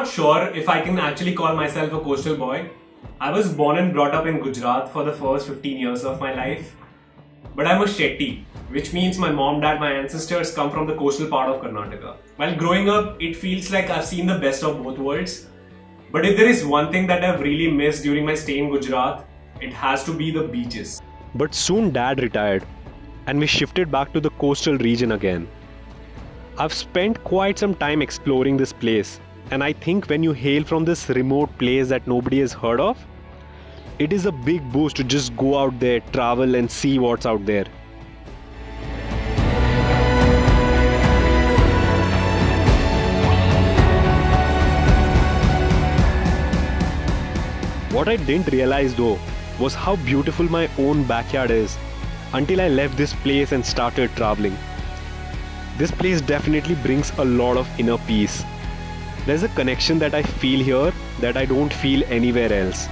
not sure if I can actually call myself a coastal boy. I was born and brought up in Gujarat for the first 15 years of my life. But I'm a Shetty, which means my mom, dad, my ancestors come from the coastal part of Karnataka. While growing up, it feels like I've seen the best of both worlds. But if there is one thing that I've really missed during my stay in Gujarat, it has to be the beaches. But soon dad retired and we shifted back to the coastal region again. I've spent quite some time exploring this place, and I think when you hail from this remote place that nobody has heard of, it is a big boost to just go out there, travel and see what's out there. What I didn't realize though was how beautiful my own backyard is until I left this place and started traveling. This place definitely brings a lot of inner peace. There's a connection that I feel here that I don't feel anywhere else.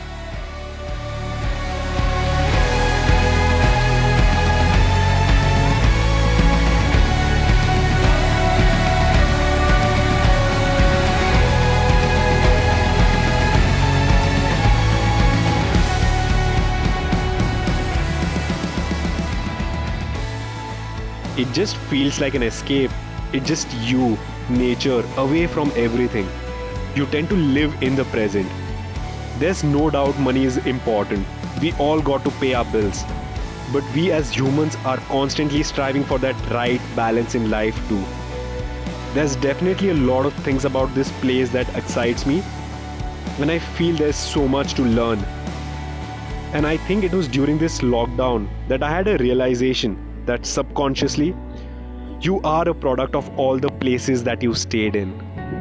It just feels like an escape. It's just you, nature, away from everything. You tend to live in the present. There's no doubt money is important. We all got to pay our bills. But we as humans are constantly striving for that right balance in life too. There's definitely a lot of things about this place that excites me, and I feel there's so much to learn. And I think it was during this lockdown that I had a realization that subconsciously, you are a product of all the places that you stayed in.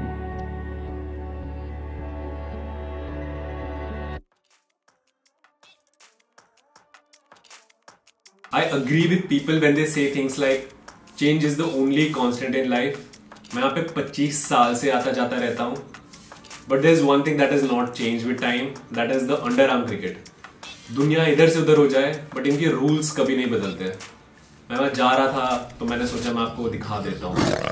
I agree with people when they say things like change is the only constant in life. मैं यहाँ पे 25 साल से आता जाता रहता हूँ. But there's one thing that has not changed with time, that is the underarm cricket. दुनिया इधर से उधर हो जाए, but इनके rules कभी नहीं बदलते. मैं वहाँ जा रहा था तो मैंने सोचा मैं आपको दिखा देता हूँ.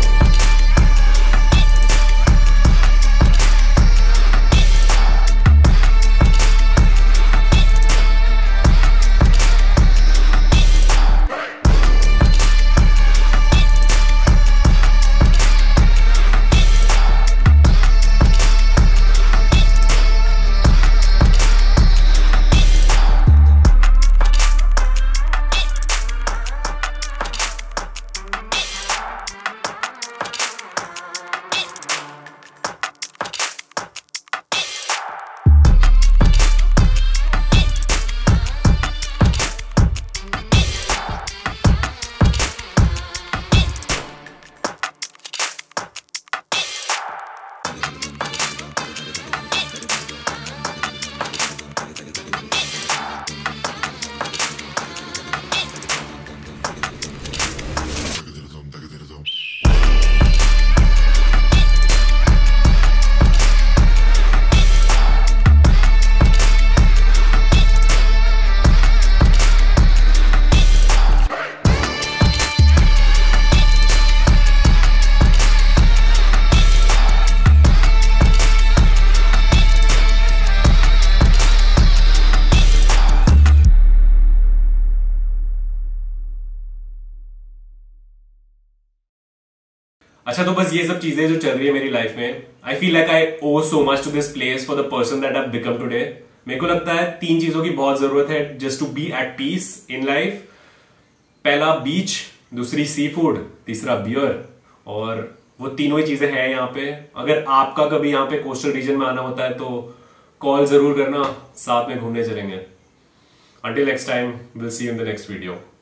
अच्छा, तो बस ये सब चीजें जो चल रही है मेरी लाइफ में, I feel like I owe so much to this place for the person that I become today. मेरे को लगता है 3 चीजों की बहुत जरूरत है just to be at peace in life. पहला बीच, दूसरी सी फूड, तीसरा बियर. और वो तीनों ही चीजें हैं यहाँ पे. अगर आपका कभी यहाँ पे कोस्टल रीजन में आना होता है तो कॉल जरूर करना, साथ में घूमने चलेंगे. Until next time, we'll see you in the next video.